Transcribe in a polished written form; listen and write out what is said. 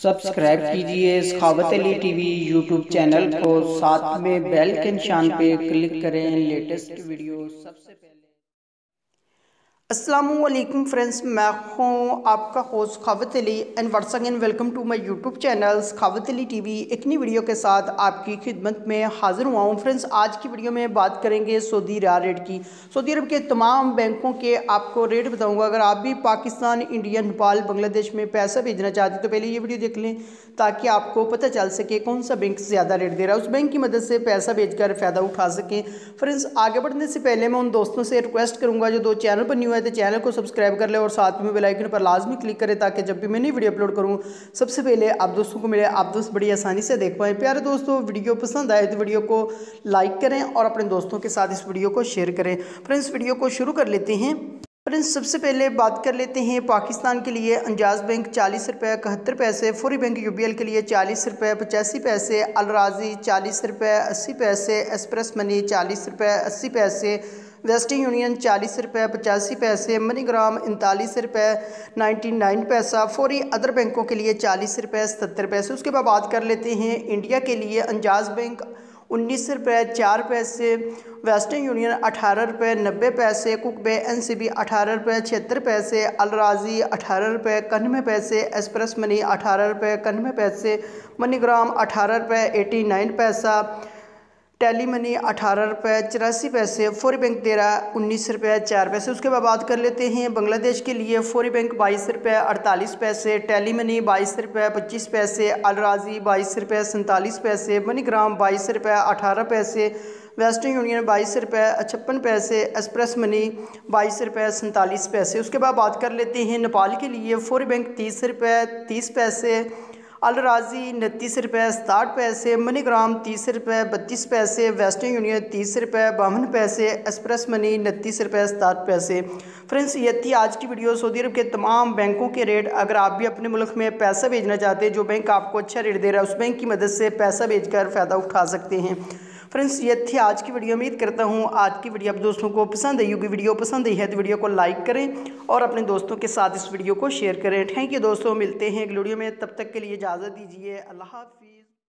Subscribe कीजिए Sakhawat Ali TV YouTube channel को, साथ में बेल के निशान पे क्लिक करें लेटेस्ट वीडियो सबसे पहले। अस्सलामुअलैकुम फ्रेंड्स, मैं हूँ आपका host Sakhawat Ali and once again welcome to my YouTube channel Sakhawat Ali TV. एक नई वीडियो के साथ आपकी खिदमत में हाजिर हुआ हूँ। फ्रेंड्स, आज की वीडियो में बात करेंगे सऊदी रियाल रेट की। सऊदी अरब के तमाम बैंकों के आपको रेट बताऊँगा। अगर आप भी पाकिस्तान, इंडिया, नेपाल, बांग्लादेश में पैसा भेजना चाहते हैं तो पहले ये वीडियो देख लें ताकि आपको पता चल सके कौन सा बैंक ज़्यादा रेट दे रहा है, उस बैंक की मदद से पैसा भेजकर फ़ायदा उठा सकें। फ्रेंड्स, आगे बढ़ने से पहले मैं उन दोस्तों से रिक्वेस्ट करूँगा जो दो चैनल पर न्यू है तो चैनल को सब्सक्राइब कर ले और साथ में बेल आइकन पर लाजमी क्लिक करें ताकि जब भी मैं नई वीडियो अपलोड करूँ सबसे पहले आप दोस्तों को मिले, आप दोस्त बड़ी आसानी से देख पाएँ। प्यारे दोस्तों, वीडियो पसंद आए तो वीडियो को लाइक करें और अपने दोस्तों के साथ इस वीडियो को शेयर करें। फ्रेंड्स, वीडियो को शुरू कर लेते हैं। फ्रेंड्स, सबसे पहले बात कर लेते हैं पाकिस्तान के लिए। अंजाज बैंक 40 रुपये 71 पैसे, फौरी बैंक यूबीएल के लिए 40 रुपये 85 पैसे, अल राजी 40 रुपये 80 पैसे, एक्सप्रेस मनी 40 रुपये 80 पैसे, वेस्टर्न यूनियन 40 रुपये 85 पैसे, मनीग्राम 39 रुपये 99 पैसा, फौरी अदर बैंकों के लिए 40 रुपये 70 पैसे। उसके बाद बात कर लेते हैं इंडिया के लिए। अंजाज बैंक 19 रुपये 4 पैसे, वेस्टर्न यूनियन 18 रुपये 90 पैसे, कुक बे एनसीबी 18 रुपये 76 पैसे, अल राजी 18 रुपये 91 पैसे, एक्सप्रेस मनी 18 रुपये 91 पैसे, मनीग्राम 18 रुपये 89 पैसा, टेली मनी 18 रुपये 84 पैसे, फौरी बैंक दे रहा है 19 रुपये 4 पैसे। उसके बाद बात कर लेते हैं बांग्लादेश के लिए। फौरी बैंक 22 रुपये 48 पैसे, टेली मनी 22 रुपये 25 पैसे, अल राजी 22 रुपये 47 पैसे, मनीग्राम 22 रुपये 18 पैसे, वेस्टर्न यूनियन 22 रुपये 56 पैसे, एक्सप्रेस मनी 22 रुपये 47 पैसे। उसके बाद बात कर लेते हैं नेपाल के लिए। फौरी बैंक 30 रुपये 30 पैसे, अल राजी 29 रुपये 67 पैसे, मनीग्राम 30 रुपये 32 पैसे, वेस्टर्न यूनियन 30 रुपये 52 पैसे, एक्सप्रेस मनी 29 रुपये 67 पैसे। फ्रेंड्स, ये थी आज की वीडियो सऊदी अरब के तमाम बैंकों के रेट। अगर आप भी अपने मुल्क में पैसा भेजना चाहते हैं, जो बैंक आपको अच्छा रेट दे रहा है उस बैंक की मदद से पैसा भेजकर फ़ायदा उठा सकते हैं। फ्रेंड्स, ये थी आज की वीडियो। उम्मीद करता हूँ आज की वीडियो आप दोस्तों को पसंद आई होगी। वीडियो पसंद आई है तो वीडियो को लाइक करें और अपने दोस्तों के साथ इस वीडियो को शेयर करें। थैंक यू दोस्तों, मिलते हैं अगली वीडियो में, तब तक के लिए इजाज़त दीजिए। अल्लाह हाफ़िज़।